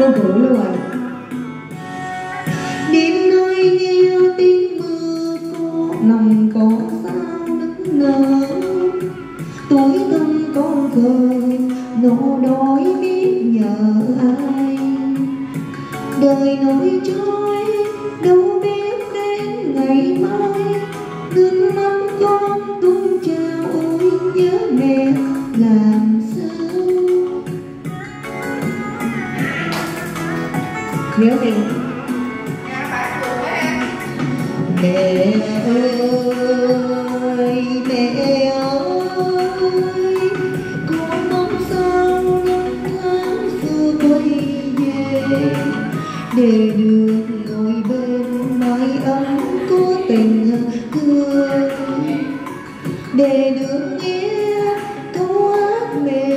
Cô cười luôn rồi. Đêm nay nghe tiếng mưa cô lòng có sao nức nở, tuổi thân con khờ nô đói biết nhờ ai. Đời nổi trôi đâu biết đến ngày mai, nước mắt con tuôn trào ôi nhớ mẹ làm sao. Nhớ mình mẹ ơi, mẹ ơi, con mong sao năm tháng xưa quay về, để được ngồi bên mái ấm có tình thương, để được nghe câu hát mẹ